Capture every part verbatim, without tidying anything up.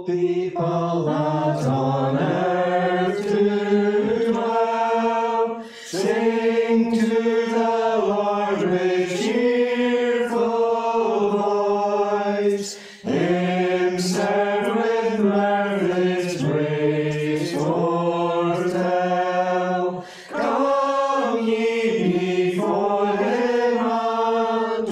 people that on earth do dwell, sing to the Lord with cheerful voice, him serve with mirth, his grace foretell. Come ye before him and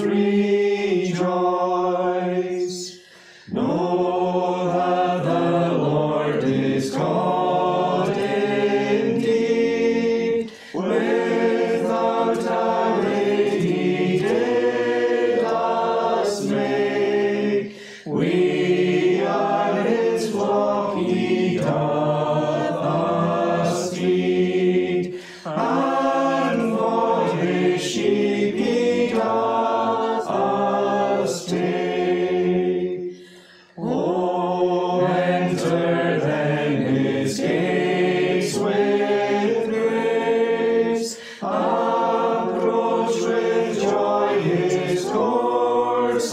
rejoice. Know that the Lord is God indeed. Without a rate he did us make. We are his flock, he doth us feed. And for his sheep he doth us take. Oh, enter then his gates with grace, approach with joy his courts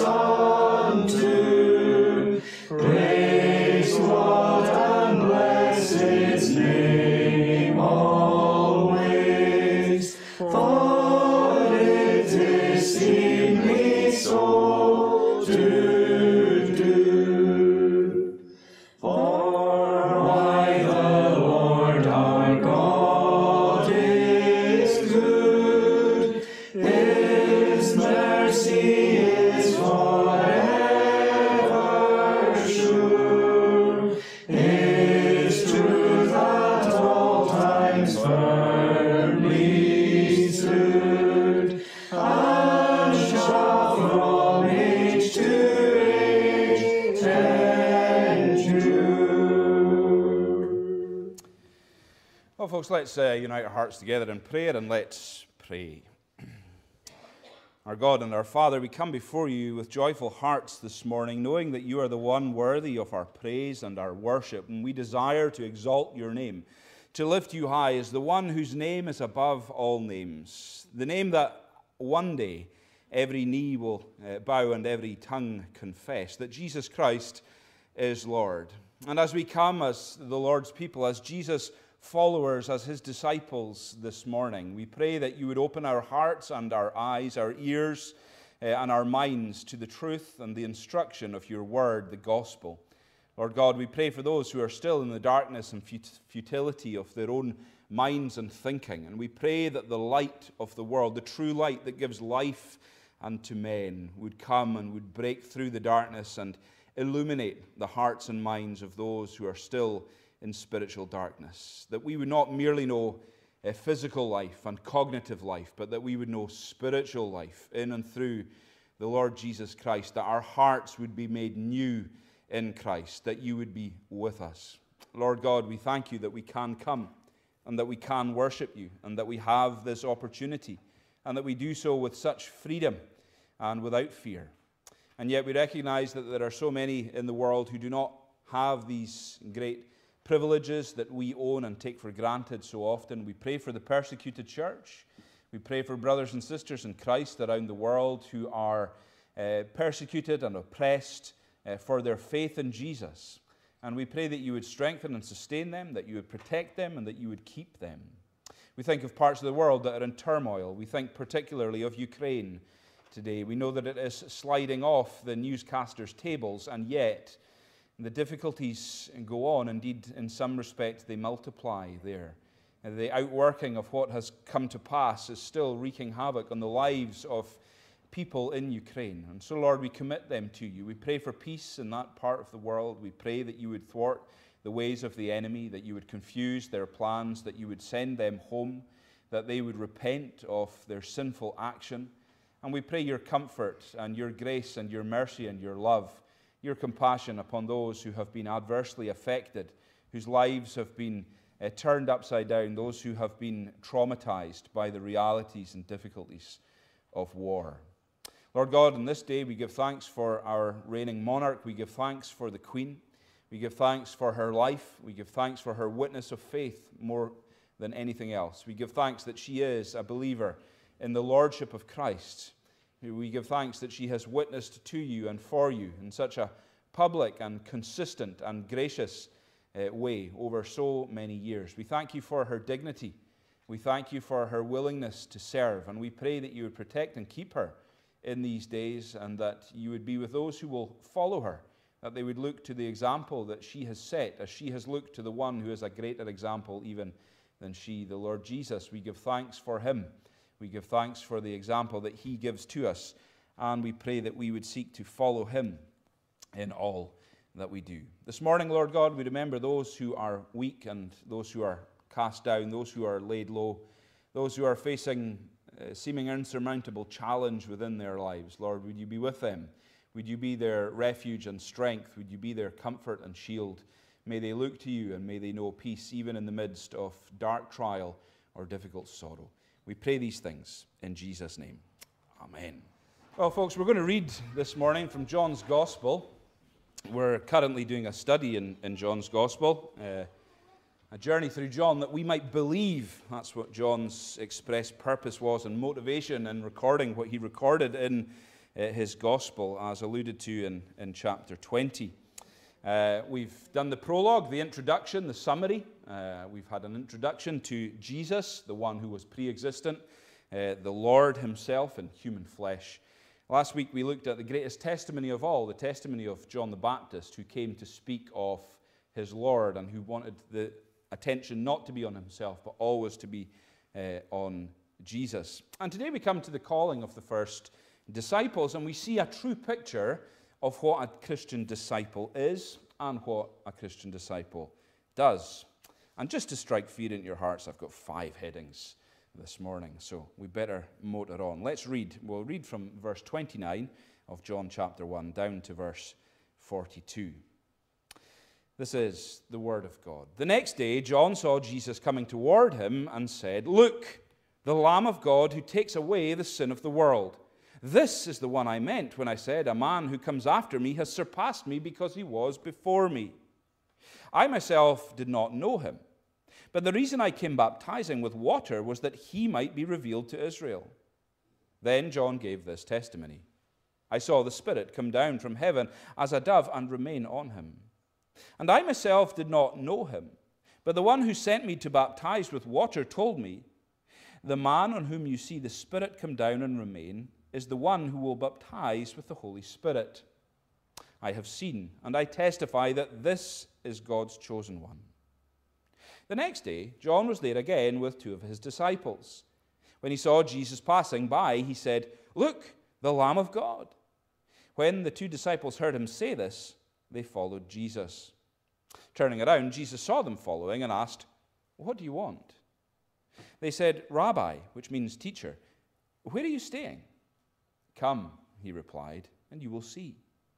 unto. Praise God and bless his name always, for it is seemly so to do. For why the Lord our God is good, his mercy is forever sure, his truth at all times firmly stood, and shall from age to age endure. Well, folks, let's uh, unite our hearts together in prayer, and let's pray. Our God and our Father, we come before you with joyful hearts this morning, knowing that you are the one worthy of our praise and our worship, and we desire to exalt your name, to lift you high as the one whose name is above all names, the name that one day every knee will uh, bow and every tongue confess that Jesus Christ is Lord. And as we come as the Lord's people, as Jesus' followers, as his disciples this morning, we pray that you would open our hearts and our eyes, our ears uh, and our minds to the truth and the instruction of your word, the gospel. Lord God, we pray for those who are still in the darkness and fut- futility of their own minds and thinking. And we pray that the light of the world, the true light that gives life unto men, would come and would break through the darkness and illuminate the hearts and minds of those who are still in spiritual darkness. That we would not merely know a physical life and cognitive life, but that we would know spiritual life in and through the Lord Jesus Christ, that our hearts would be made new in Christ, that you would be with us. Lord God, we thank you that we can come and that we can worship you and that we have this opportunity and that we do so with such freedom and without fear. And yet we recognize that there are so many in the world who do not have these great privileges that we own and take for granted so often. We pray for the persecuted church. We pray for brothers and sisters in Christ around the world who are uh, persecuted and oppressed uh, for their faith in Jesus. And we pray that you would strengthen and sustain them, that you would protect them, and that you would keep them. We think of parts of the world that are in turmoil. We think particularly of Ukraine today. We know that it is sliding off the newscasters' tables, and yet the difficulties go on. Indeed, in some respects, they multiply there. The outworking of what has come to pass is still wreaking havoc on the lives of people in Ukraine. And so, Lord, we commit them to you. We pray for peace in that part of the world. We pray that you would thwart the ways of the enemy, that you would confuse their plans, that you would send them home, that they would repent of their sinful action. And we pray your comfort and your grace and your mercy and your love, your compassion upon those who have been adversely affected, whose lives have been uh, turned upside down, those who have been traumatized by the realities and difficulties of war. Lord God, on this day we give thanks for our reigning monarch. We give thanks for the Queen. We give thanks for her life. We give thanks for her witness of faith more than anything else. We give thanks that she is a believer in the lordship of Christ. We give thanks that she has witnessed to you and for you in such a public and consistent and gracious uh, way over so many years. We thank you for her dignity. We thank you for her willingness to serve, and we pray that you would protect and keep her in these days, and that you would be with those who will follow her, that they would look to the example that she has set, as she has looked to the one who is a greater example even than she, the Lord Jesus. We give thanks for him. We give thanks for the example that he gives to us, and we pray that we would seek to follow him in all that we do. This morning, Lord God, we remember those who are weak and those who are cast down, those who are laid low, those who are facing uh, seeming insurmountable challenge within their lives. Lord, would you be with them? Would you be their refuge and strength? Would you be their comfort and shield? May they look to you, and may they know peace even in the midst of dark trial or difficult sorrow. We pray these things in Jesus' name. Amen. Well, folks, we're going to read this morning from John's Gospel. We're currently doing a study in, in John's Gospel, uh, a journey through John that we might believe. That's what John's express purpose was and motivation in recording what he recorded in uh, his Gospel, as alluded to in, in chapter twenty. Uh, we've done the prologue, the introduction, the summary. Uh, we've had an introduction to Jesus, the one who was pre-existent, uh, the Lord himself in human flesh. Last week we looked at the greatest testimony of all, the testimony of John the Baptist, who came to speak of his Lord and who wanted the attention not to be on himself, but always to be uh, on Jesus. And today we come to the calling of the first disciples, and we see a true picture of what a Christian disciple is and what a Christian disciple does. And just to strike fear into your hearts, I've got five headings this morning, so we better motor on. Let's read. We'll read from verse twenty-nine of John chapter one down to verse forty-two. This is the word of God. The next day, John saw Jesus coming toward him and said, "Look, the Lamb of God who takes away the sin of the world. This is the one I meant when I said, a man who comes after me has surpassed me because he was before me. I myself did not know him, but the reason I came baptizing with water was that he might be revealed to Israel." Then John gave this testimony. "I saw the Spirit come down from heaven as a dove and remain on him. And I myself did not know him, but the one who sent me to baptize with water told me, 'The man on whom you see the Spirit come down and remain is the one who will baptize with the Holy Spirit. I have seen, and I testify that this is God's chosen one.' The next day, John was there again with two of his disciples. When he saw Jesus passing by, he said, 'Look, the Lamb of God.' When the two disciples heard him say this, they followed Jesus. Turning around, Jesus saw them following and asked, 'What do you want?' They said, 'Rabbi,' which means teacher, 'where are you staying?' 'Come,' he replied, 'and you will see.'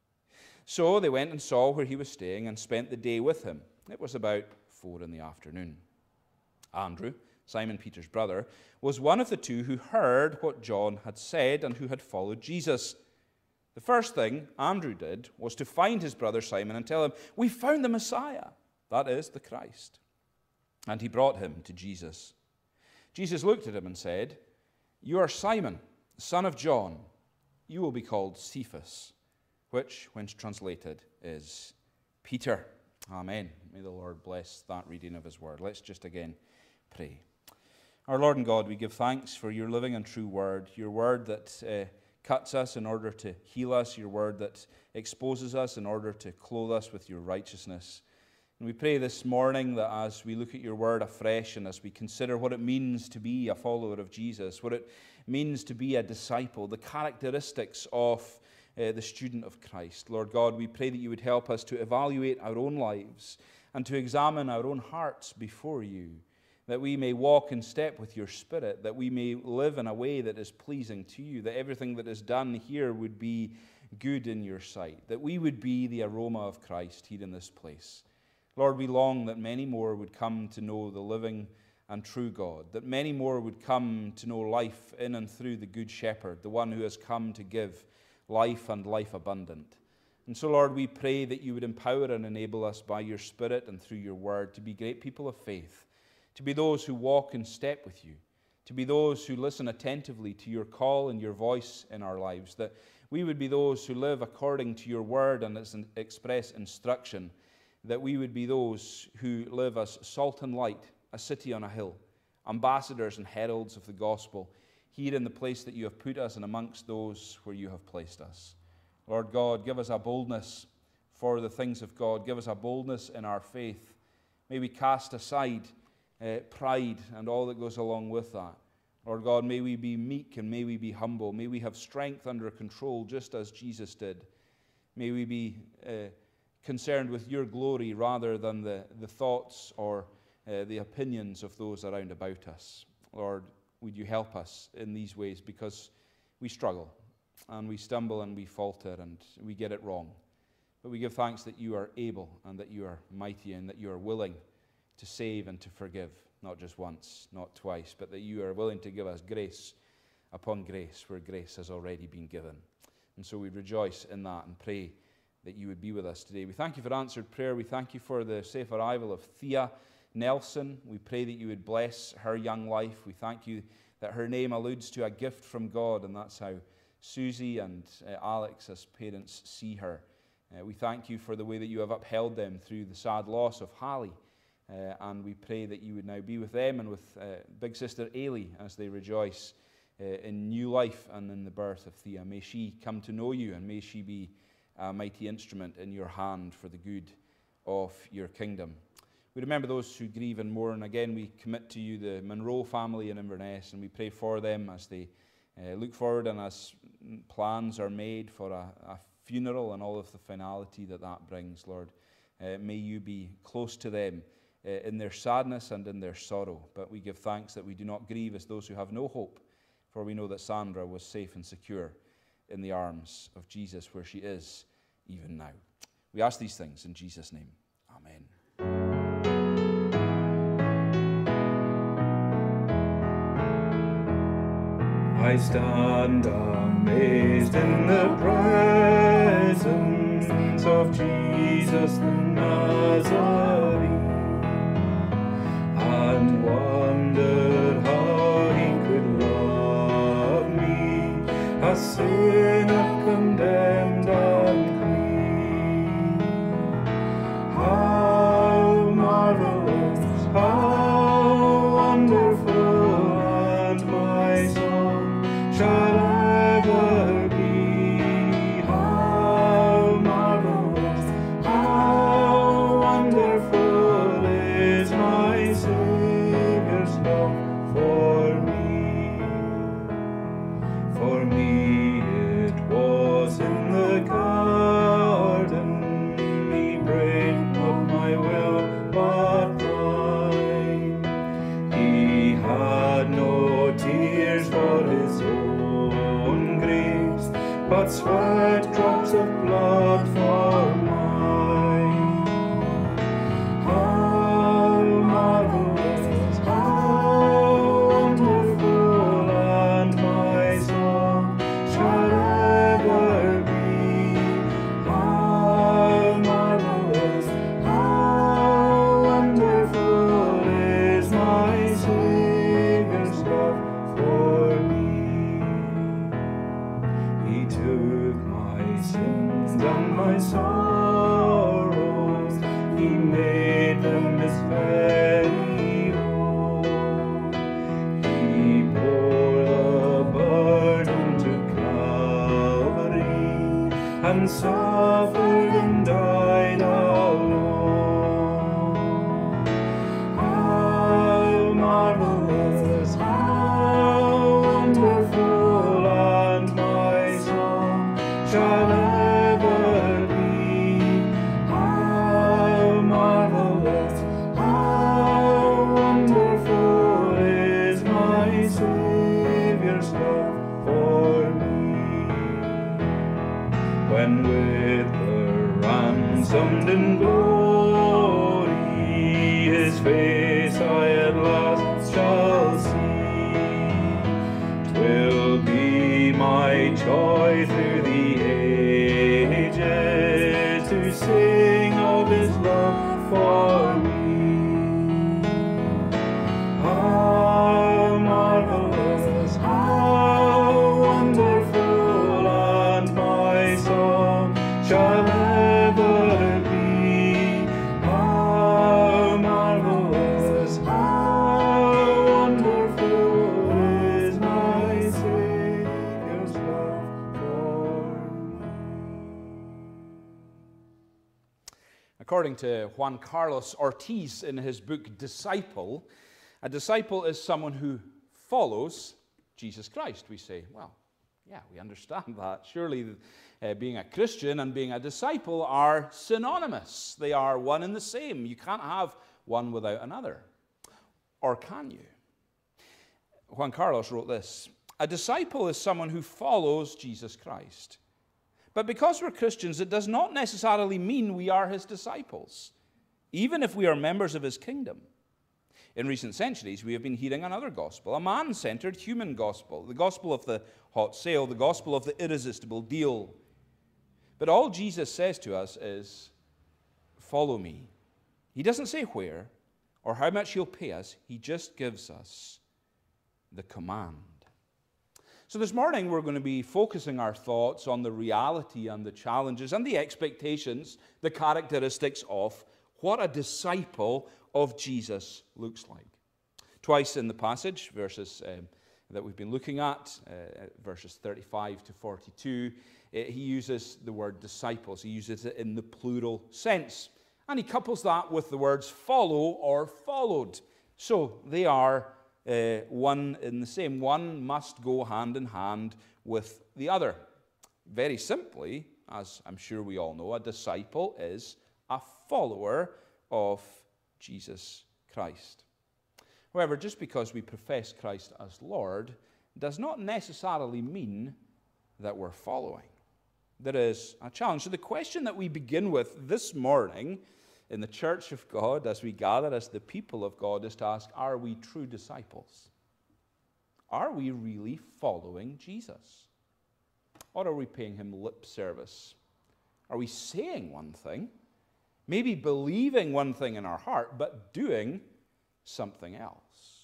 So they went and saw where he was staying and spent the day with him. It was about four in the afternoon. Andrew, Simon Peter's brother, was one of the two who heard what John had said and who had followed Jesus. The first thing Andrew did was to find his brother Simon and tell him, 'We found the Messiah,' that is, the Christ. And he brought him to Jesus. Jesus looked at him and said, 'You are Simon, son of John. You will be called Cephas,' which, when translated, is Peter." Amen. May the Lord bless that reading of his word. Let's just again pray. Our Lord and God, we give thanks for your living and true word, your word that uh, cuts us in order to heal us, your word that exposes us in order to clothe us with your righteousness. And we pray this morning that as we look at your word afresh and as we consider what it means to be a follower of Jesus, what it means to be a disciple, the characteristics of uh, the student of Christ, Lord God, we pray that you would help us to evaluate our own lives and to examine our own hearts before you, that we may walk in step with your Spirit, that we may live in a way that is pleasing to you, that everything that is done here would be good in your sight, that we would be the aroma of Christ here in this place. Lord, we long that many more would come to know the living and true God, that many more would come to know life in and through the Good Shepherd, the one who has come to give life and life abundant. And so, Lord, we pray that you would empower and enable us by your Spirit and through your word to be great people of faith, to be those who walk in step with you, to be those who listen attentively to your call and your voice in our lives, that we would be those who live according to your word and its express instruction, that we would be those who live as salt and light, a city on a hill, ambassadors and heralds of the gospel, here in the place that you have put us and amongst those where you have placed us. Lord God, give us a boldness for the things of God. Give us a boldness in our faith. May we cast aside uh, pride and all that goes along with that. Lord God, may we be meek and may we be humble. May we have strength under control just as Jesus did. May we be uh, concerned with your glory rather than the, the thoughts or uh, the opinions of those around about us. Lord, would you help us in these ways, because we struggle and we stumble and we falter and we get it wrong. But we give thanks that you are able and that you are mighty and that you are willing to save and to forgive, not just once, not twice, but that you are willing to give us grace upon grace where grace has already been given. And so we rejoice in that and pray that you would be with us today. We thank you for answered prayer. We thank you for the safe arrival of Thea Nelson. We pray that you would bless her young life. We thank you that her name alludes to a gift from God, and that's how Susie and uh, Alex as parents see her. Uh, we thank you for the way that you have upheld them through the sad loss of Hallie, uh, and we pray that you would now be with them and with uh, big sister Ailey as they rejoice uh, in new life and in the birth of Thea. May she come to know you, and may she be a mighty instrument in your hand for the good of your kingdom. We remember those who grieve and mourn. Again, we commit to you the Monroe family in Inverness, and we pray for them as they uh, look forward and as plans are made for a, a funeral and all of the finality that that brings, Lord. Uh, may you be close to them uh, in their sadness and in their sorrow. But we give thanks that we do not grieve as those who have no hope, for we know that Sandra was safe and secure in the arms of Jesus where she is even now. We ask these things in Jesus' name. Amen. I stand amazed in the presence of Jesus the Nazarene, and wondered how he could love me, a sinner condemned and clean. How marvelous, how wonderful, and my song shall ever be. How marvelous, how wonderful is my Saviour's love for me. For me it was in the garden, he prayed not my will but thine. He had no tears for his own grace, but sweat drops of blood for mine. How marvelous, how wonderful, and my song shall ever be. How marvelous, how wonderful is my Saviour's love for me. He took my sins and my sorrows, he made them his very own. He bore the burden to Calvary, and suffered and died alone. How marvelous, how wonderful, and my song shall ever be. How marvelous, how wonderful is my Saviour's love for me. When with the ransomed in glory his face I at last shall see, 'twill be my joy through the ages to sing of his love for me. How marvelous, how wonderful, and shall ever be. How marvelous, how wonderful is my Savior's love for me. According to Juan Carlos Ortiz in his book Disciple, a disciple is someone who follows Jesus Christ. We say, well, yeah, we understand that. Surely uh, being a Christian and being a disciple are synonymous. They are one and the same. You can't have one without another. Or can you? Juan Carlos wrote this: a disciple is someone who follows Jesus Christ. But because we're Christians, it does not necessarily mean we are his disciples, even if we are members of his kingdom. In recent centuries, we have been hearing another gospel, a man-centered human gospel, the gospel of the hot sale, the gospel of the irresistible deal. But all Jesus says to us is, follow me. He doesn't say where or how much he'll pay us. He just gives us the command. So this morning, we're going to be focusing our thoughts on the reality and the challenges and the expectations, the characteristics of what a disciple of Jesus looks like. Twice in the passage, verses um, that we've been looking at, uh, verses thirty-five to forty-two, uh, he uses the word disciples. He uses it in the plural sense. And he couples that with the words follow or followed. So they are uh, one in the same. One must go hand in hand with the other. Very simply, as I'm sure we all know, a disciple is a follower of Jesus Christ. However, just because we profess Christ as Lord does not necessarily mean that we're following. There is a challenge. So the question that we begin with this morning in the church of God, as we gather as the people of God, is to ask, are we true disciples? Are we really following Jesus? Or are we paying him lip service? Are we saying one thing, maybe believing one thing in our heart, but doing something else?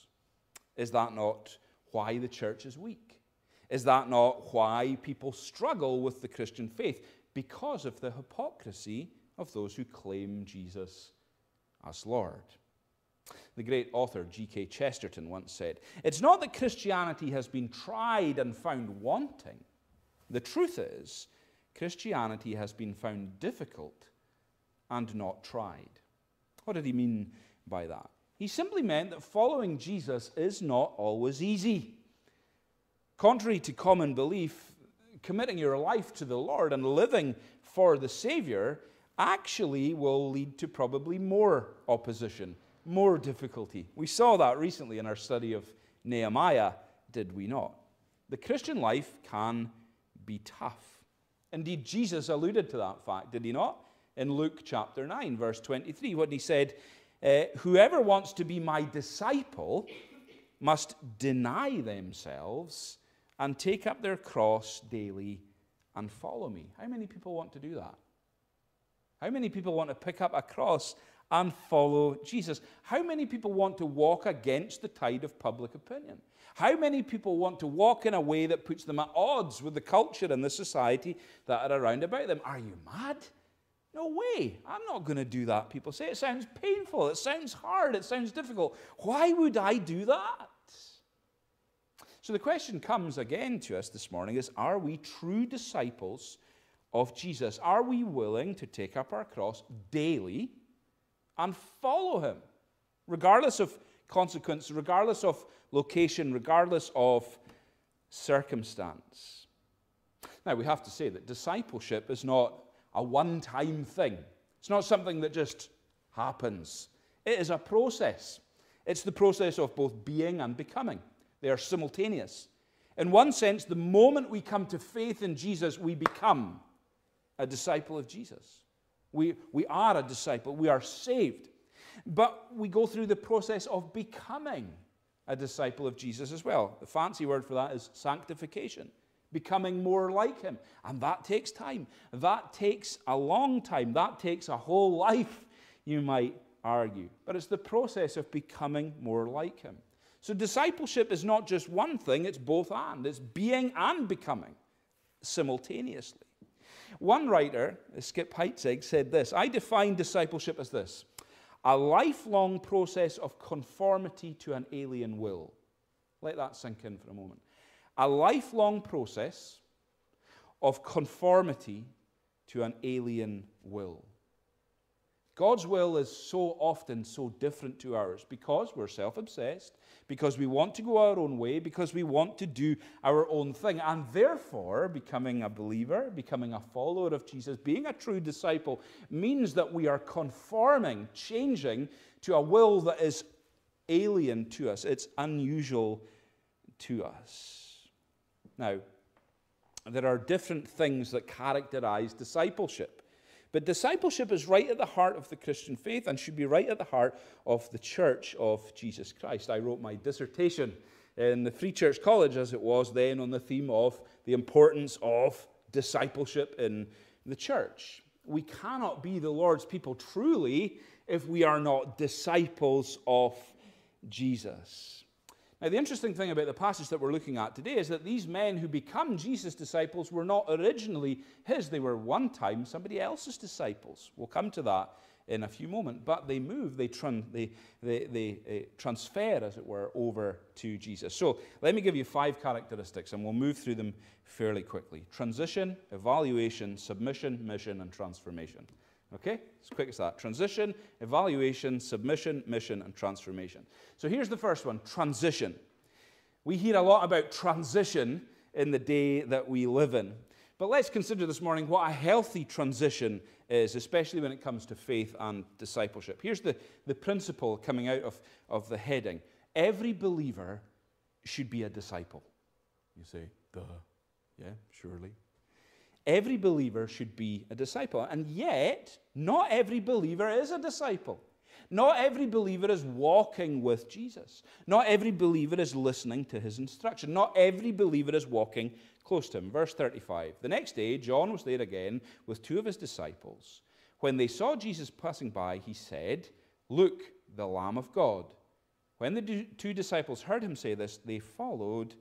Is that not why the church is weak? Is that not why people struggle with the Christian faith? Because of the hypocrisy of those who claim Jesus as Lord. The great author G K Chesterton once said, "It's not that Christianity has been tried and found wanting. The truth is, Christianity has been found difficult and not tried." What did he mean by that? He simply meant that following Jesus is not always easy. Contrary to common belief, committing your life to the Lord and living for the Savior actually will lead to probably more opposition, more difficulty. We saw that recently in our study of Nehemiah, did we not? The Christian life can be tough. Indeed, Jesus alluded to that fact, did he not? In Luke chapter nine, verse twenty-three, when he said, uh, whoever wants to be my disciple must deny themselves and take up their cross daily and follow me. How many people want to do that? How many people want to pick up a cross and follow Jesus? How many people want to walk against the tide of public opinion? How many people want to walk in a way that puts them at odds with the culture and the society that are around about them? Are you mad? No way. I'm not going to do that, people say. It sounds painful. It sounds hard. It sounds difficult. Why would I do that? So the question comes again to us this morning is, are we true disciples of Jesus? Are we willing to take up our cross daily and follow him, regardless of consequence, regardless of location, regardless of circumstance? Now, we have to say that discipleship is not a one-time thing. It's not something that just happens. It is a process. It's the process of both being and becoming. They are simultaneous. In one sense, the moment we come to faith in Jesus, we become a disciple of Jesus. We, we are a disciple. We are saved. But we go through the process of becoming a disciple of Jesus as well. The fancy word for that is sanctification. Becoming more like him. And that takes time. That takes a long time. That takes a whole life, you might argue. But it's the process of becoming more like him. So discipleship is not just one thing, it's both and. It's being and becoming simultaneously. One writer, Skip Heitzig, said this: I define discipleship as this: a lifelong process of conformity to an alien will. Let that sink in for a moment. A lifelong process of conformity to an alien will. God's will is so often so different to ours because we're self-obsessed, because we want to go our own way, because we want to do our own thing. And therefore, becoming a believer, becoming a follower of Jesus, being a true disciple, means that we are conforming, changing to a will that is alien to us. It's unusual to us. Now, there are different things that characterize discipleship. But discipleship is right at the heart of the Christian faith and should be right at the heart of the Church of Jesus Christ. I wrote my dissertation in the Free Church College, as it was then, on the theme of the importance of discipleship in the church. We cannot be the Lord's people truly if we are not disciples of Jesus. Now, the interesting thing about the passage that we're looking at today is that these men who become Jesus' disciples were not originally his. They were one time somebody else's disciples. We'll come to that in a few moments. But they move, they, tran- they, they, they uh, transfer, as it were, over to Jesus. So let me give you five characteristics, and we'll move through them fairly quickly. Transition, evaluation, submission, mission, and transformation. Okay? As quick as that. Transition, evaluation, submission, mission, and transformation. So here's the first one, transition. We hear a lot about transition in the day that we live in. But let's consider this morning what a healthy transition is, especially when it comes to faith and discipleship. Here's the, the principle coming out of, of the heading. Every believer should be a disciple. You say, duh. Yeah, surely. Every believer should be a disciple. And yet, not every believer is a disciple. Not every believer is walking with Jesus. Not every believer is listening to his instruction. Not every believer is walking close to him. Verse thirty-five. The next day, John was there again with two of his disciples. When they saw Jesus passing by, he said, "Look, the Lamb of God." When the two disciples heard him say this, they followed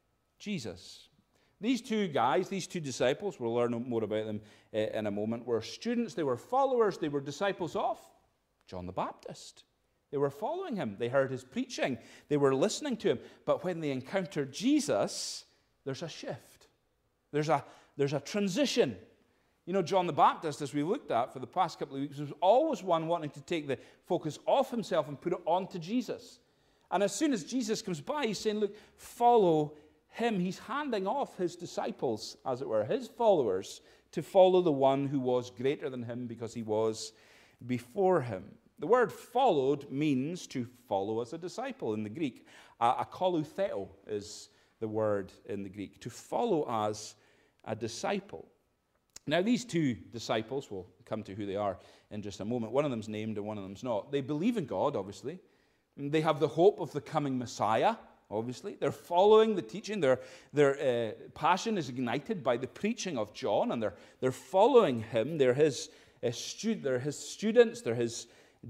Jesus. These two guys, these two disciples, we'll learn more about them uh, in a moment, were students, they were followers, they were disciples of John the Baptist. They were following him. They heard his preaching. They were listening to him. But when they encountered Jesus, there's a shift. There's a, there's a transition. You know, John the Baptist, as we looked at for the past couple of weeks, was always one wanting to take the focus off himself and put it onto Jesus. And as soon as Jesus comes by, he's saying, look, follow him. He's handing off his disciples, as it were, his followers, to follow the one who was greater than him because he was before him. The word followed means to follow as a disciple in the Greek. Uh, akolutheo is the word in the Greek, to follow as a disciple. Now, these two disciples, we'll come to who they are in just a moment. One of them's named and one of them's not. They believe in God, obviously. They have the hope of the coming Messiah. Obviously, they're following the teaching. Their, their uh, passion is ignited by the preaching of John, and they're, they're following him. They're his, uh, stu- they're his students. They're his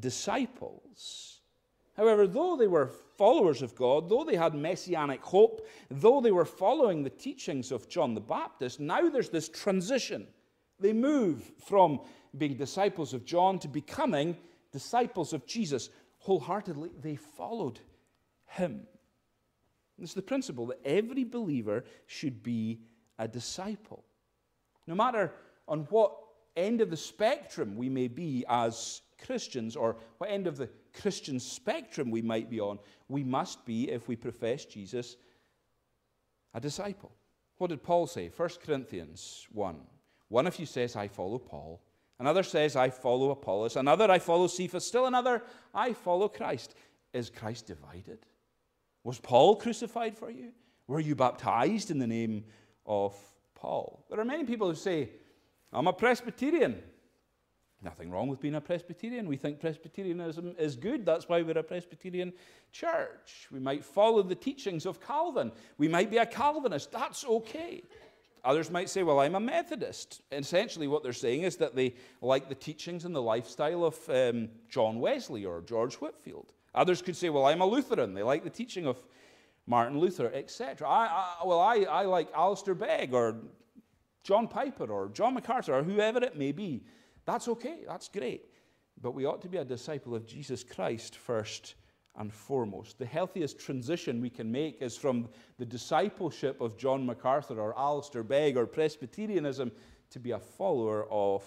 disciples. However, though they were followers of God, though they had messianic hope, though they were following the teachings of John the Baptist, now there's this transition. They move from being disciples of John to becoming disciples of Jesus. Wholeheartedly, they followed him. It's the principle that every believer should be a disciple. No matter on what end of the spectrum we may be as Christians, or what end of the Christian spectrum we might be on, we must be, if we profess Jesus, a disciple. What did Paul say? First Corinthians one. One of you says, I follow Paul. Another says, I follow Apollos. Another, I follow Cephas. Still another, I follow Christ. Is Christ divided? Was Paul crucified for you? Were you baptized in the name of Paul? There are many people who say, I'm a Presbyterian. Nothing wrong with being a Presbyterian. We think Presbyterianism is good. That's why we're a Presbyterian church. We might follow the teachings of Calvin. We might be a Calvinist. That's okay. Others might say, well, I'm a Methodist. Essentially what they're saying is that they like the teachings and the lifestyle of um, John Wesley or George Whitefield. Others could say, well, I'm a Lutheran. They like the teaching of Martin Luther, et cetera. I, I, well, I, I like Alistair Begg or John Piper or John MacArthur or whoever it may be. That's okay, that's great. But we ought to be a disciple of Jesus Christ first and foremost. The healthiest transition we can make is from the discipleship of John MacArthur or Alistair Begg or Presbyterianism to be a follower of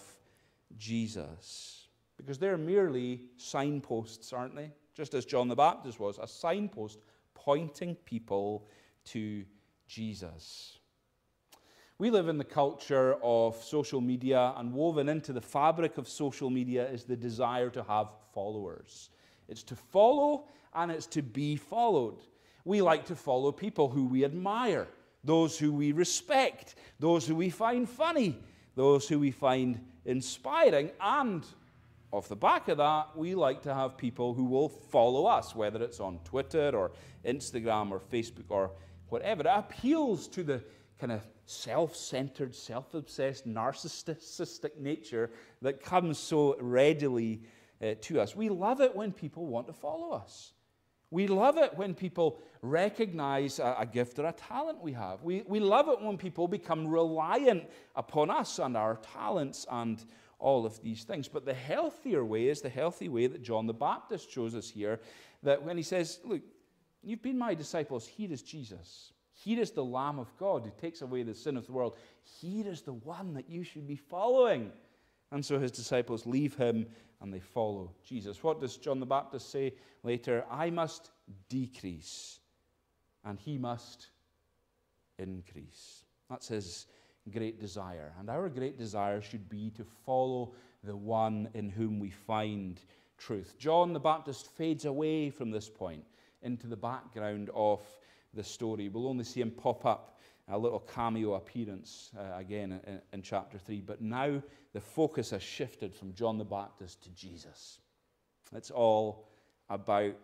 Jesus. Because they're merely signposts, aren't they? Just as John the Baptist was, a signpost pointing people to Jesus. We live in the culture of social media, and woven into the fabric of social media is the desire to have followers. It's to follow and it's to be followed. We like to follow people who we admire, those who we respect, those who we find funny, those who we find inspiring, and off the back of that, we like to have people who will follow us, whether it's on Twitter or Instagram or Facebook or whatever. It appeals to the kind of self-centered, self-obsessed, narcissistic nature that comes so readily uh, to us. We love it when people want to follow us. We love it when people recognize a, a gift or a talent we have. We, we love it when people become reliant upon us and our talents and all of these things. But the healthier way is the healthy way that John the Baptist shows us here, that when he says, look, you've been my disciples, here is Jesus. Here is the Lamb of God who takes away the sin of the world. Here is the one that you should be following. And so his disciples leave him and they follow Jesus. What does John the Baptist say later? I must decrease and he must increase. That's his great desire. And our great desire should be to follow the one in whom we find truth. John the Baptist fades away from this point into the background of the story. We'll only see him pop up, a little cameo appearance uh, again in, in chapter three. But now the focus has shifted from John the Baptist to Jesus. It's all about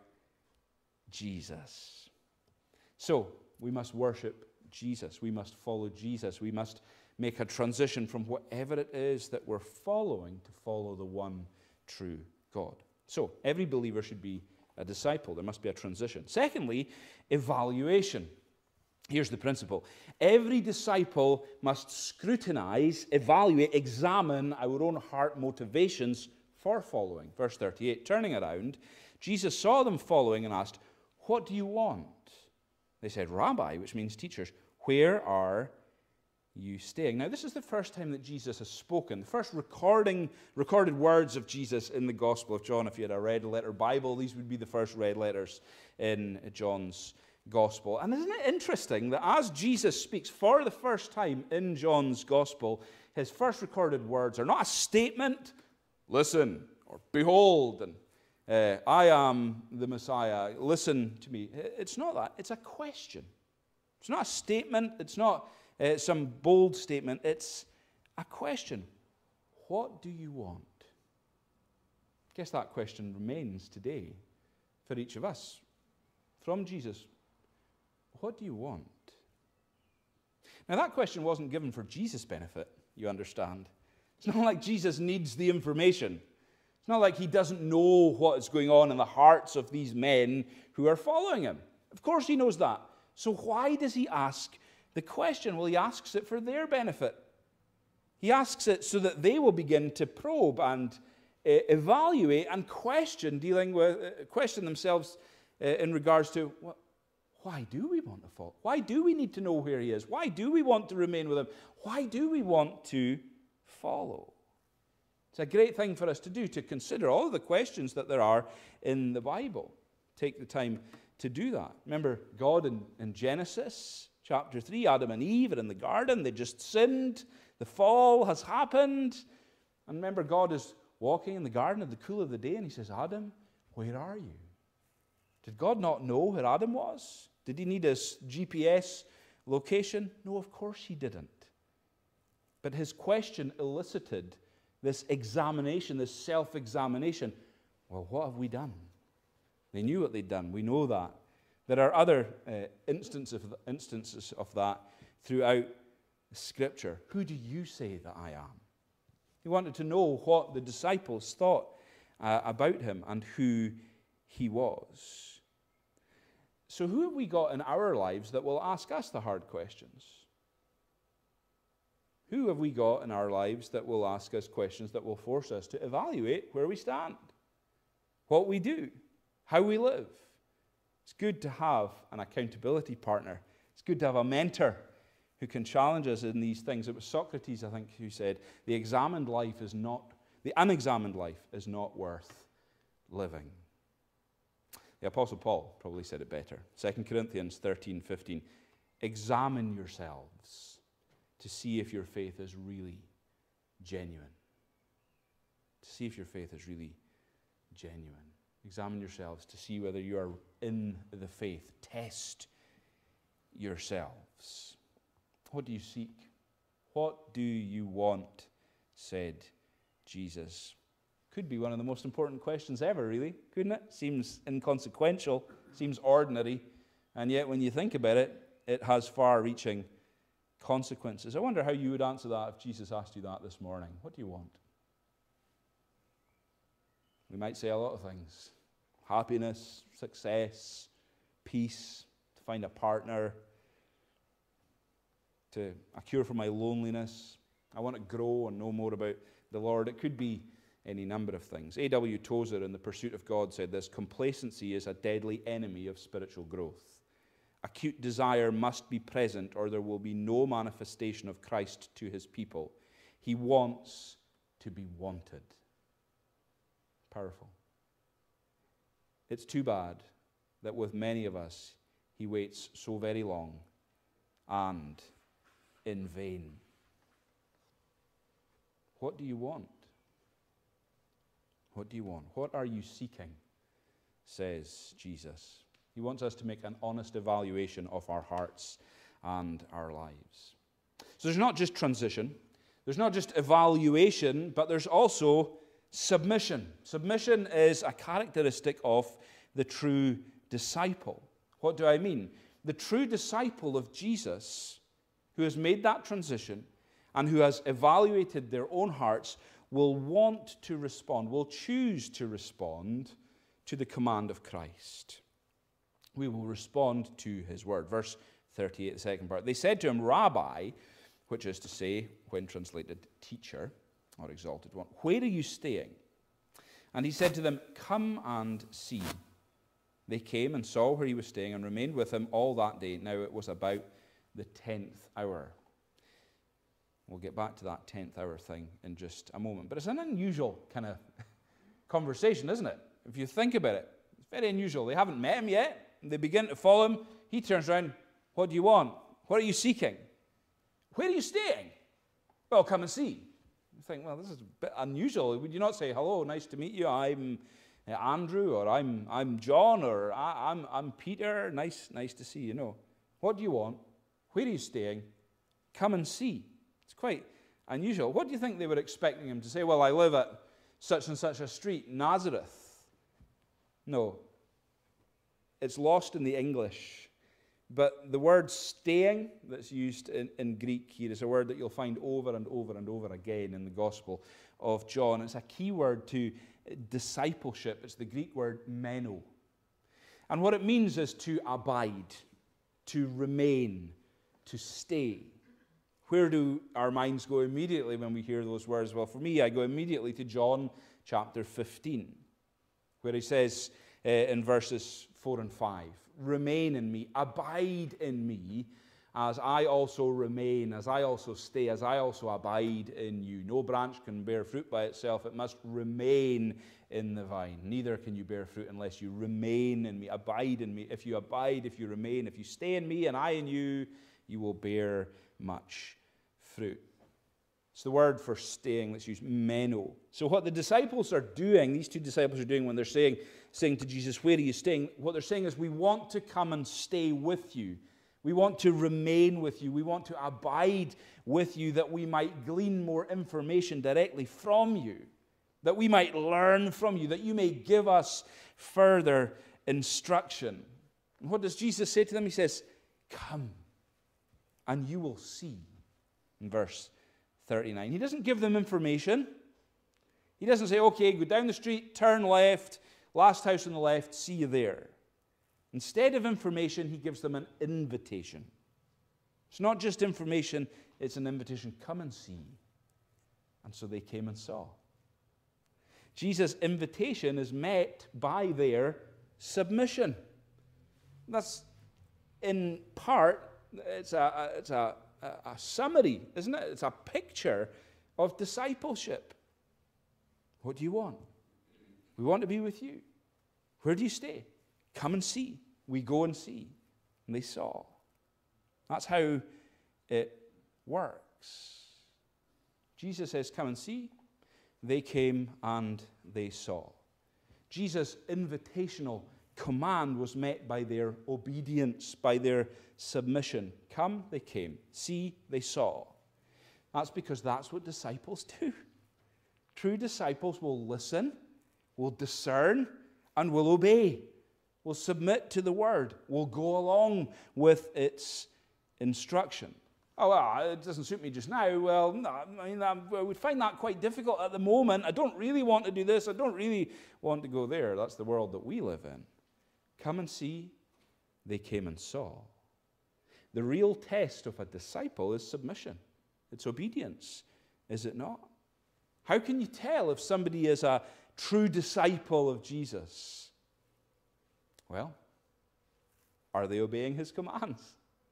Jesus. So we must worship Jesus. We must follow Jesus. We must make a transition from whatever it is that we're following to follow the one true God. So every believer should be a disciple. There must be a transition. Secondly, evaluation. Here's the principle. Every disciple must scrutinize, evaluate, examine our own heart motivations for following. Verse thirty-eight, turning around, Jesus saw them following and asked, what do you want? They said, Rabbi, which means teachers, where are you staying? Now, this is the first time that Jesus has spoken. The first recording, recorded words of Jesus in the Gospel of John. If you had a red letter Bible, these would be the first red letters in John's Gospel. And isn't it interesting that as Jesus speaks for the first time in John's Gospel, his first recorded words are not a statement, listen, or behold, and uh, I am the Messiah, listen to me. It's not that. It's a question. It's not a statement. It's not uh, some bold statement. It's a question. What do you want? I guess that question remains today for each of us. From Jesus, what do you want? Now, that question wasn't given for Jesus' benefit, you understand. It's not like Jesus needs the information. It's not like he doesn't know what is going on in the hearts of these men who are following him. Of course he knows that. So why does he ask the question? Well, he asks it for their benefit. He asks it so that they will begin to probe and uh, evaluate and question, dealing with, uh, question themselves uh, in regards to, well, why do we want to follow? Why do we need to know where he is? Why do we want to remain with him? Why do we want to follow? It's a great thing for us to do, to consider all of the questions that there are in the Bible. Take the time to do that. Remember, God in, in Genesis chapter three, Adam and Eve are in the garden. They just sinned. The fall has happened. And remember, God is walking in the garden at the cool of the day, and he says, Adam, where are you? Did God not know where Adam was? Did he need his G P S location? No, of course he didn't. But his question elicited this examination, this self-examination. Well, what have we done? They knew what they'd done. We know that. There are other uh, instances, of, instances of that throughout Scripture. Who do you say that I am? He wanted to know what the disciples thought uh, about him and who he was. So who have we got in our lives that will ask us the hard questions? Who have we got in our lives that will ask us questions that will force us to evaluate where we stand, what we do, how we live? It's good to have an accountability partner. It's good to have a mentor who can challenge us in these things. It was Socrates, I think, who said, the examined life is not, the unexamined life is not worth living. The Apostle Paul probably said it better. Second Corinthians thirteen fifteen. Examine yourselves to see if your faith is really genuine. To see if your faith is really genuine. Examine yourselves to see whether you are in the faith. Test yourselves. What do you seek? What do you want? Said Jesus. Could be one of the most important questions ever, really, couldn't it? Seems inconsequential, seems ordinary, and yet when you think about it, it has far-reaching consequences. I wonder how you would answer that if Jesus asked you that this morning. What do you want? We might say a lot of things. Happiness, success, peace, to find a partner, to a cure for my loneliness. I want to grow and know more about the Lord. It could be any number of things. A W Tozer in The Pursuit of God said this: complacency is a deadly enemy of spiritual growth. Acute desire must be present or there will be no manifestation of Christ to his people. He wants to be wanted. Powerful. It's too bad that with many of us, he waits so very long and in vain. What do you want? What do you want? What are you seeking? Says Jesus. He wants us to make an honest evaluation of our hearts and our lives. So there's not just transition, there's not just evaluation, but there's also submission. Submission is a characteristic of the true disciple. What do I mean? The true disciple of Jesus, who has made that transition and who has evaluated their own hearts, will want to respond, will choose to respond to the command of Christ. We will respond to his word. Verse thirty-eight, the second part. They said to him, Rabbi, which is to say, when translated, teacher, or exalted one, where are you staying? And he said to them, come and see. They came and saw where he was staying and remained with him all that day. Now it was about the tenth hour. We'll get back to that tenth hour thing in just a moment. But it's an unusual kind of conversation, isn't it? If you think about it, it's very unusual. They haven't met him yet. They begin to follow him. He turns around. What do you want? What are you seeking? Where are you staying? Well, come and see. You think, well, this is a bit unusual. Would you not say, hello, nice to meet you. I'm Andrew, or I'm I'm John, or I, I'm I'm Peter. Nice, nice to see you. No. What do you want? Where are you staying? Come and see. It's quite unusual. What do you think they were expecting him to say? Well, I live at such and such a street, Nazareth. No. It's lost in the English. But the word staying that's used in, in Greek here is a word that you'll find over and over and over again in the Gospel of John. It's a key word to discipleship. It's the Greek word meno. And what it means is to abide, to remain, to stay. Where do our minds go immediately when we hear those words? Well, for me, I go immediately to John chapter fifteen, where he says uh, in verses four and five, remain in me, abide in me, as I also remain, as I also stay, as I also abide in you. No branch can bear fruit by itself. It must remain in the vine. Neither can you bear fruit unless you remain in me, abide in me. If you abide, if you remain, if you stay in me and I in you, you will bear much fruit. It's the word for staying that's used, meno. So what the disciples are doing, these two disciples are doing when they're saying, saying to Jesus, where are you staying? What they're saying is, we want to come and stay with you. We want to remain with you. We want to abide with you that we might glean more information directly from you, that we might learn from you, that you may give us further instruction. And what does Jesus say to them? He says, come and you will see, in verse thirty-nine. He doesn't give them information. He doesn't say, okay, go down the street, turn left, last house on the left, see you there. Instead of information, he gives them an invitation. It's not just information, It's an invitation, come and see. And so they came and saw. Jesus' invitation is met by their submission. That's in part, it's a, it's a, a, a summary, isn't it? It's a picture of discipleship. What do you want? We want to be with you. Where do you stay? Come and see. We go and see. And they saw. That's how it works. Jesus says, come and see. They came and they saw. Jesus' invitational command was met by their obedience, by their submission. Come, they came. See, they saw. That's because that's what disciples do. True disciples will listen, will discern, and will obey, will submit to the word, will go along with its instruction. Oh, well, it doesn't suit me just now. Well, no, I mean, I would find that quite difficult at the moment. I don't really want to do this. I don't really want to go there. That's the world that we live in. Come and see. They came and saw. The real test of a disciple is submission. It's obedience, is it not? How can you tell if somebody is a true disciple of Jesus? Well, are they obeying his commands?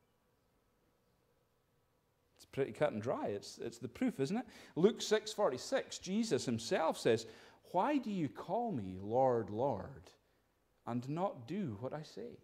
It's pretty cut and dry. It's, it's the proof, isn't it? Luke six forty-six, Jesus himself says, why do you call me Lord, Lord, and not do what I say?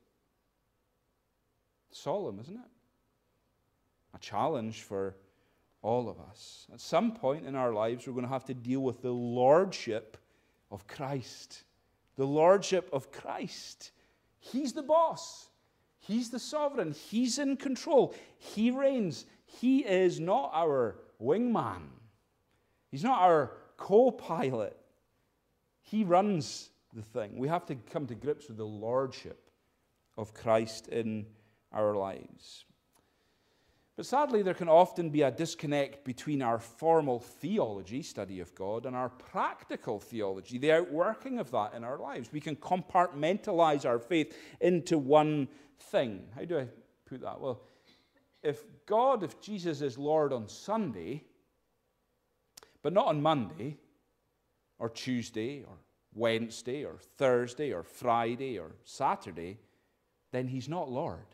Solemn, isn't it? A challenge for all of us. At some point in our lives, we're going to have to deal with the lordship of Christ. The lordship of Christ. He's the boss. He's the sovereign. He's in control. He reigns. He is not our wingman. He's not our co-pilot. He runs the thing. We have to come to grips with the lordship of Christ in our lives. But sadly, there can often be a disconnect between our formal theology, study of God, and our practical theology, the outworking of that in our lives. We can compartmentalize our faith into one thing. How do I put that? Well, if God, if Jesus is Lord on Sunday, but not on Monday, or Tuesday, or Wednesday, or Thursday, or Friday, or Saturday, then he's not Lord.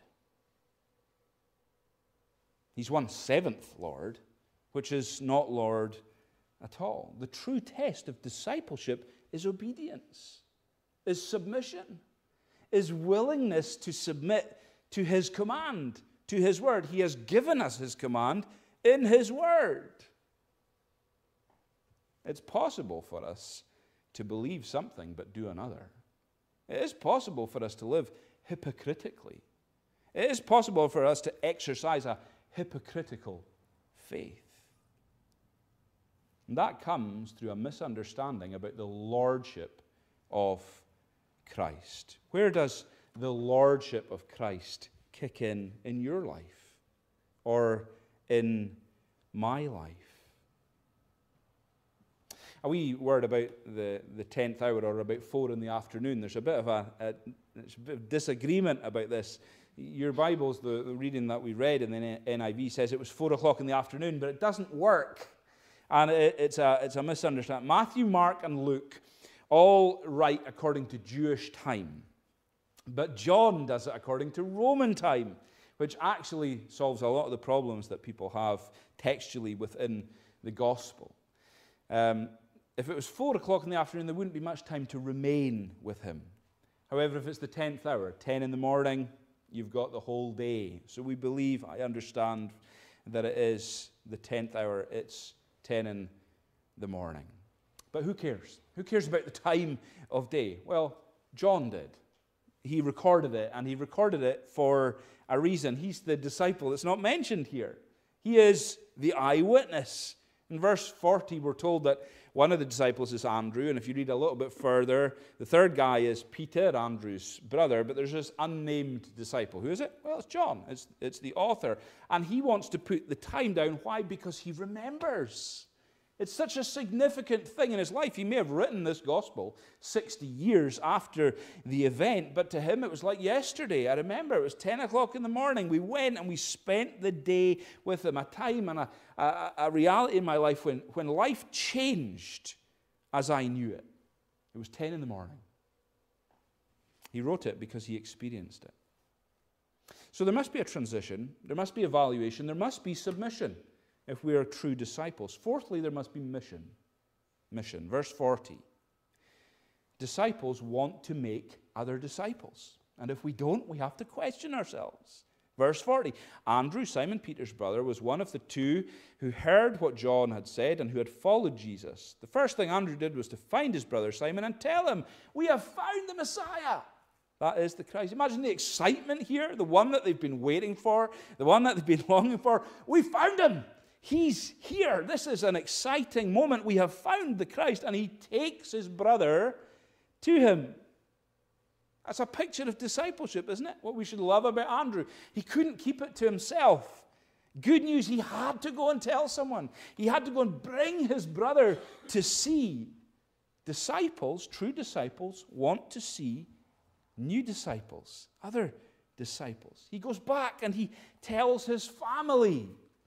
He's one seventh Lord, which is not Lord at all. The true test of discipleship is obedience, is submission, is willingness to submit to his command, to his word. He has given us his command in his word. It's possible for us to believe something but do another. It is possible for us to live hypocritically. It is possible for us to exercise a hypocritical faith. And that comes through a misunderstanding about the lordship of Christ. Where does the lordship of Christ kick in in your life or in my life? A wee word about the, the tenth hour, or about four in the afternoon. There's a bit of a, a, there's a bit of disagreement about this. Your Bibles, the, the reading that we read in the N I V says it was four o'clock in the afternoon, but it doesn't work. And it, it's, a, it's a misunderstanding. Matthew, Mark, and Luke all write according to Jewish time. But John does it according to Roman time, which actually solves a lot of the problems that people have textually within the gospel. Um, if it was four o'clock in the afternoon, there wouldn't be much time to remain with him. However, if it's the tenth hour, ten in the morning, you've got the whole day. So we believe, I understand, that it is the tenth hour. It's ten in the morning. But who cares? Who cares about the time of day? Well, John did. He recorded it, and he recorded it for a reason. He's the disciple that's not mentioned here. He is the eyewitness. In verse forty, we're told that one of the disciples is Andrew, and if you read a little bit further, the third guy is Peter, Andrew's brother, but there's this unnamed disciple. Who is it? Well, it's John. It's, it's the author. And he wants to put the time down. Why? Because he remembers. It's such a significant thing in his life. He may have written this gospel sixty years after the event, but to him it was like yesterday. I remember it was ten o'clock in the morning. We went and we spent the day with him, a time and a, a, a reality in my life when, when life changed as I knew it. It was ten in the morning. He wrote it because he experienced it. So there must be a transition, there must be evaluation, there must be submission if we are true disciples. Fourthly, there must be mission. Mission. Verse forty. Disciples want to make other disciples. And if we don't, we have to question ourselves. Verse forty. Andrew, Simon Peter's brother, was one of the two who heard what John had said and who had followed Jesus. The first thing Andrew did was to find his brother Simon and tell him, "We have found the Messiah." That is the Christ. Imagine the excitement here, the one that they've been waiting for, the one that they've been longing for. We found him. He's here. This is an exciting moment. We have found the Christ, and he takes his brother to him. That's a picture of discipleship, isn't it? What we should love about Andrew. He couldn't keep it to himself. Good news, he had to go and tell someone. He had to go and bring his brother to see. Disciples, true disciples, want to see new disciples, other disciples. He goes back and he tells his family.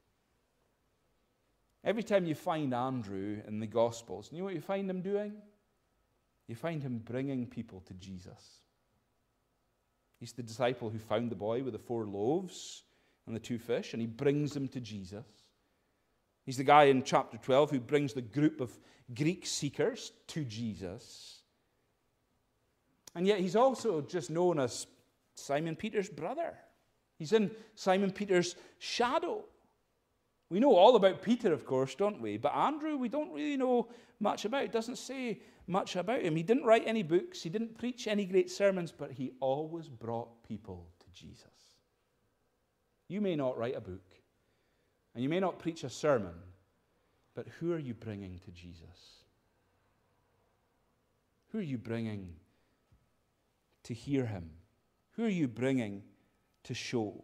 Every time you find Andrew in the Gospels, you know what you find him doing? You find him bringing people to Jesus. He's the disciple who found the boy with the four loaves and the two fish, and he brings them to Jesus. He's the guy in chapter twelve who brings the group of Greek seekers to Jesus. And yet he's also just known as Simon Peter's brother. He's in Simon Peter's shadow. We know all about Peter, of course, don't we? But Andrew, we don't really know much about. It doesn't say much about him. He didn't write any books. He didn't preach any great sermons, but he always brought people to Jesus. You may not write a book, and you may not preach a sermon, but who are you bringing to Jesus? Who are you bringing to hear him? Who are you bringing to show?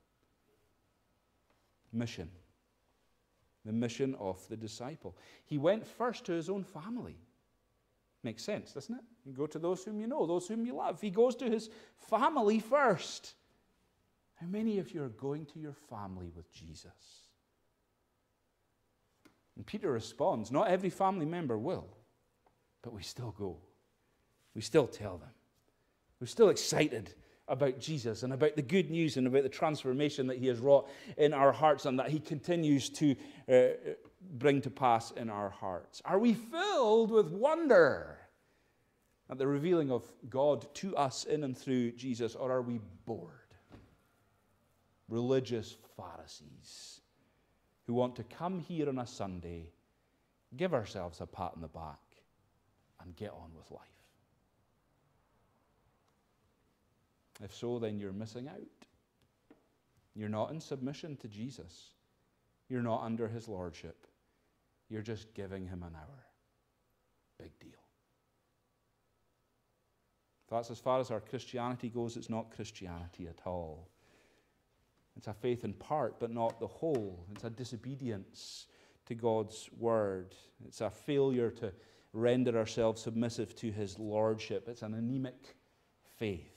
Mission. The mission of the disciple. He went first to his own family. Makes sense, doesn't it? You go to those whom you know, those whom you love. He goes to his family first. How many of you are going to your family with Jesus? And Peter responds, not every family member will, but we still go. We still tell them. We're still excited about Jesus and about the good news and about the transformation that he has wrought in our hearts and that he continues to uh, bring to pass in our hearts. Are we filled with wonder at the revealing of God to us in and through Jesus, or are we bored? Religious Pharisees who want to come here on a Sunday, give ourselves a pat on the back, and get on with life. If so, then you're missing out. You're not in submission to Jesus. You're not under his lordship. You're just giving him an hour. Big deal. If that's as far as our Christianity goes, it's not Christianity at all. It's a faith in part, but not the whole. It's a disobedience to God's word. It's a failure to render ourselves submissive to his lordship. It's an anemic faith.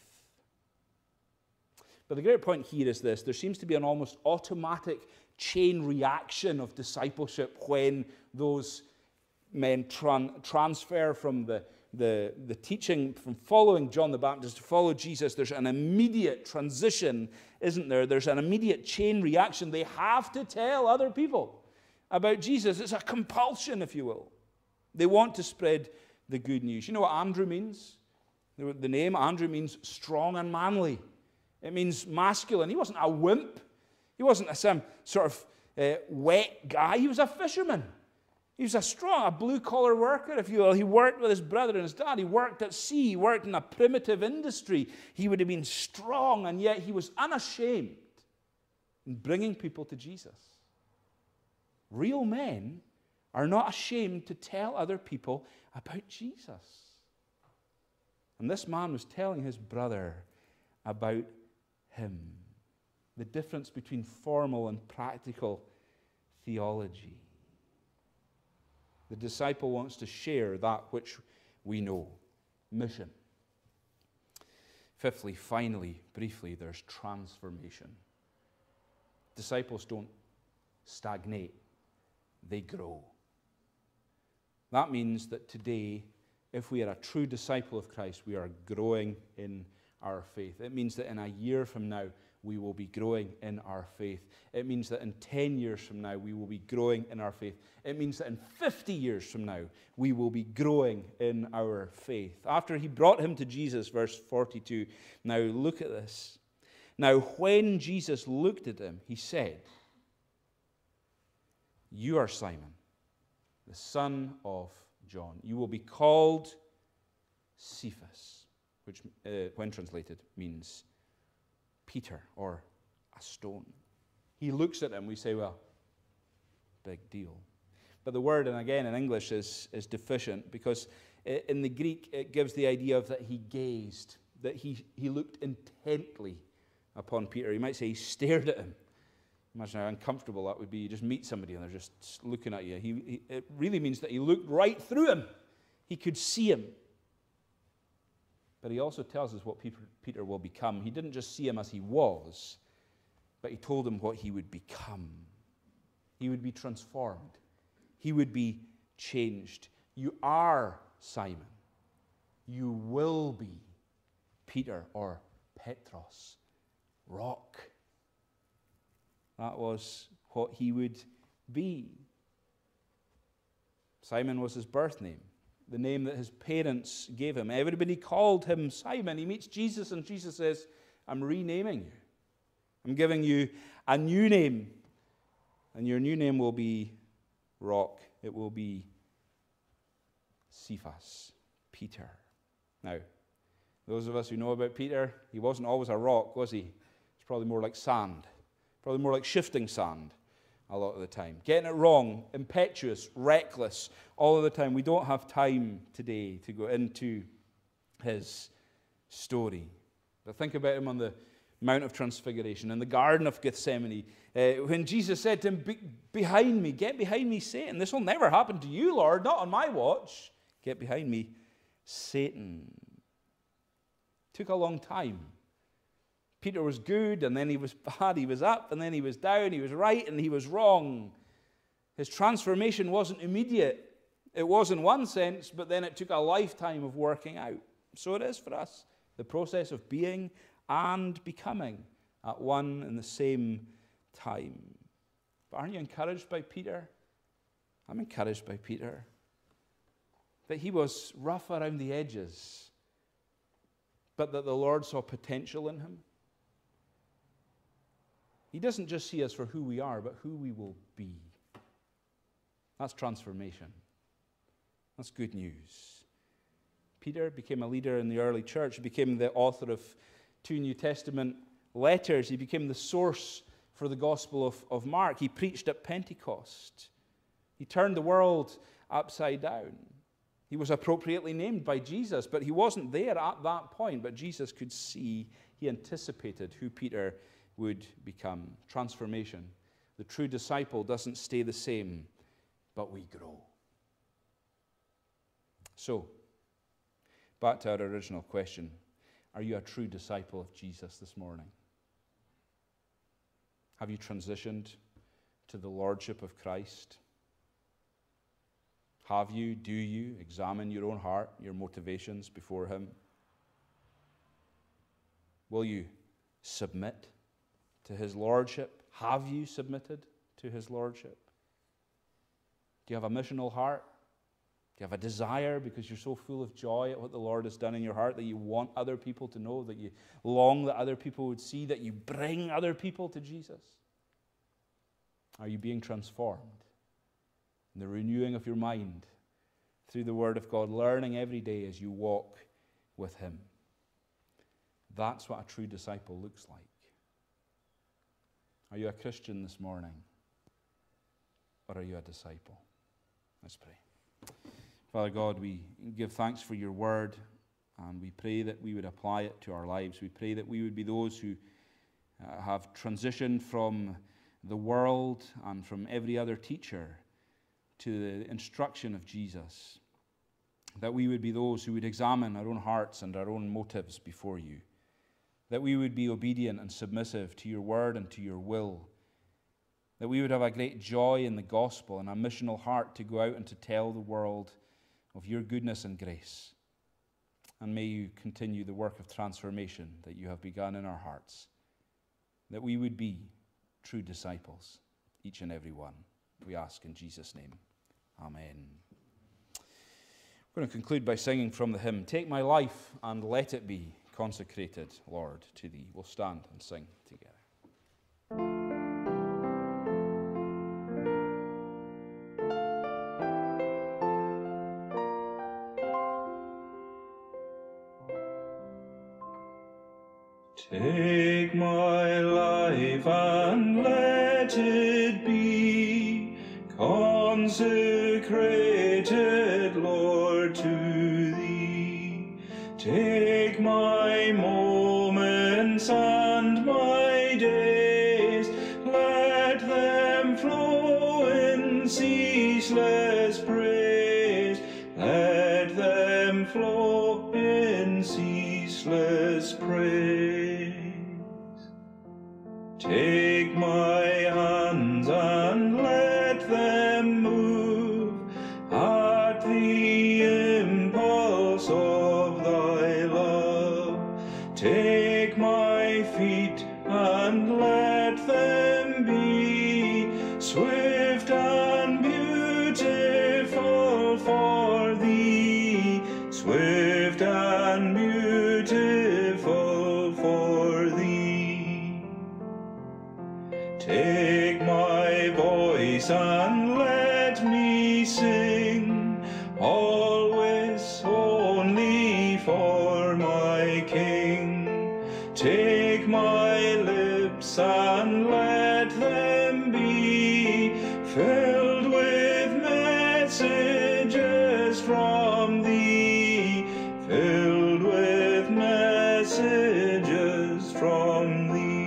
But the great point here is this. There seems to be an almost automatic chain reaction of discipleship when those men tran- transfer from the, the, the teaching, from following John the Baptist to follow Jesus. There's an immediate transition, isn't there? There's an immediate chain reaction. They have to tell other people about Jesus. It's a compulsion, if you will. They want to spread the good news. You know what Andrew means? The, the name Andrew means strong and manly. It means masculine. He wasn't a wimp. He wasn't a, some sort of uh, wet guy. He was a fisherman. He was a strong, a blue-collar worker, if you will. He worked with his brother and his dad. He worked at sea. He worked in a primitive industry. He would have been strong, and yet he was unashamed in bringing people to Jesus. Real men are not ashamed to tell other people about Jesus. And this man was telling his brother about him. The difference between formal and practical theology. The disciple wants to share that which we know. Mission. Fifthly, finally, briefly, there's transformation. Disciples don't stagnate, they grow. That means that today, if we are a true disciple of Christ, we are growing in our faith. It means that in a year from now, we will be growing in our faith. It means that in ten years from now, we will be growing in our faith. It means that in fifty years from now, we will be growing in our faith. After he brought him to Jesus, verse forty-two, now look at this. Now when Jesus looked at him, he said, "You are Simon, the son of John. You will be called Cephas," which uh, when translated means Peter, or a stone. He looks at him, we say, well, big deal. But the word, and again in English, is, is deficient, because in the Greek it gives the idea of that he gazed, that he, he looked intently upon Peter. You might say he stared at him. Imagine how uncomfortable that would be. You just meet somebody and they're just looking at you. He, he, it really means that he looked right through him. He could see him. But he also tells us what Peter will become. He didn't just see him as he was, but he told him what he would become. He would be transformed. He would be changed. You are Simon. You will be Peter, or Petros, rock. That was what he would be. Simon was his birth name, the name that his parents gave him. Everybody called him Simon. He meets Jesus, and Jesus says, "I'm renaming you. I'm giving you a new name. And your new name will be Rock. It will be Cephas, Peter." Now, those of us who know about Peter, he wasn't always a rock, was he? It's probably more like sand. Probably more like shifting sand a lot of the time. Getting it wrong, impetuous, reckless, all of the time. We don't have time today to go into his story. But think about him on the Mount of Transfiguration, in the Garden of Gethsemane, uh, when Jesus said to him, Be- behind me, get behind me, Satan. This will never happen to you, Lord, not on my watch. Get behind me, Satan. Took a long time. Peter was good, and then he was bad. He was up, and then he was down. He was right, and he was wrong. His transformation wasn't immediate. It was in one sense, but then it took a lifetime of working out. So it is for us. The process of being and becoming at one and the same time. But aren't you encouraged by Peter? I'm encouraged by Peter. That he was rough around the edges, but that the Lord saw potential in him. He doesn't just see us for who we are, but who we will be. That's transformation. That's good news. Peter became a leader in the early church. He became the author of two New Testament letters. He became the source for the Gospel of, of Mark. He preached at Pentecost. He turned the world upside down. He was appropriately named by Jesus, but he wasn't there at that point. But Jesus could see, he anticipated who Peter would become. Transformation. The true disciple doesn't stay the same, but we grow. So, back to our original question. Are you a true disciple of Jesus this morning? Have you transitioned to the lordship of Christ? Have you, do you examine your own heart, your motivations before him? Will you submit to his lordship? Have you submitted to his lordship? Do you have a missional heart? Do you have a desire because you're so full of joy at what the Lord has done in your heart that you want other people to know, that you long that other people would see, that you bring other people to Jesus? Are you being transformed in the renewing of your mind through the Word of God, learning every day as you walk with him? That's what a true disciple looks like. Are you a Christian this morning? Or are you a disciple? Let's pray. Father God, we give thanks for your word, and we pray that we would apply it to our lives. We pray that we would be those who uh, have transitioned from the world and from every other teacher to the instruction of Jesus, that we would be those who would examine our own hearts and our own motives before you, that we would be obedient and submissive to your word and to your will, that we would have a great joy in the gospel and a missional heart to go out and to tell the world of your goodness and grace. And may you continue the work of transformation that you have begun in our hearts, that we would be true disciples, each and every one. We ask in Jesus' name. Amen. I'm going to conclude by singing from the hymn, "Take my life and let it be consecrated, Lord, to thee." We'll stand and sing together. Take my life and let it be consecrated, Lord, to thee. Take my moments and my days, let them flow in ceaseless praise, let them flow in ceaseless praise. Take my hands and let them move at the impulse of thy love. Take my feet and let them be swift and beautiful for thee, swift and beautiful for thee. Take my voice and let me sing, always only for my King. Take my lips and let them be filled with messages from thee, filled with messages from thee.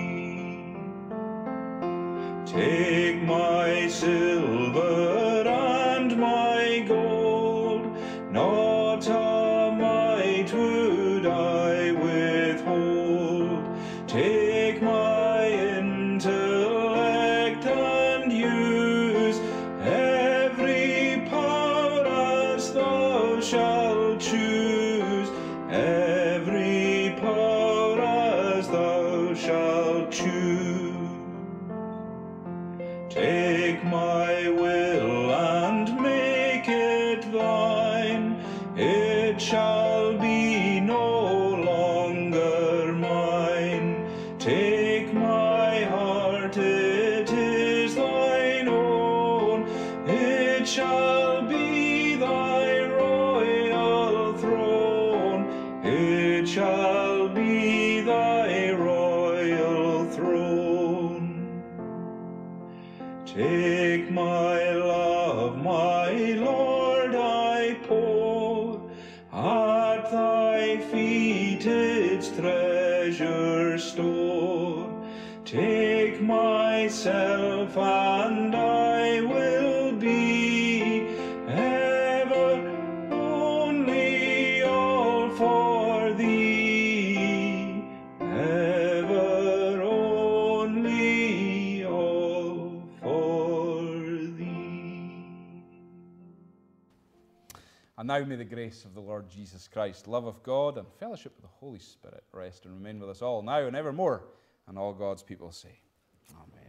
Take my silver and my gold, not a mite would I withhold. Take my intellect and use every power as thou shalt choose, every power as thou shalt choose. Take my will and make it thine, it shall be no longer mine. Take my heart, it is thine own, it shall be thy royal throne, it shall be thy royal throne. Take my love, my Lord, I pour at thy feet its treasure store. Take myself and I will be ever only all for thee, ever only all for thee. And now may the grace of the Lord Jesus Christ, love of God, and fellowship of the Holy Spirit rest and remain with us all now and evermore. And all God's people say, Amen.